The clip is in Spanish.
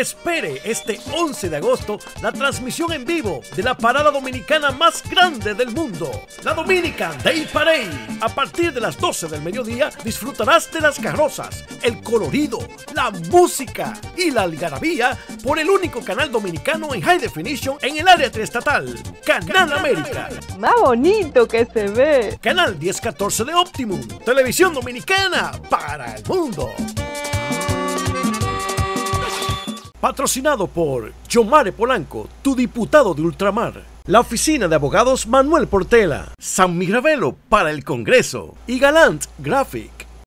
Espere este 11 de agosto la transmisión en vivo de la parada dominicana más grande del mundo, la Dominican Day Parade. A partir de las 12 del mediodía disfrutarás de las carrozas, el colorido, la música y la algarabía por el único canal dominicano en High Definition en el área triestatal, Canal América. Más bonito que se ve. Canal 1014 de Optimum, televisión dominicana para el mundo. Patrocinado por Yomare Polanco, tu diputado de ultramar. La oficina de abogados Manuel Portela. San Migravelo para el Congreso. Y Galant Graphic.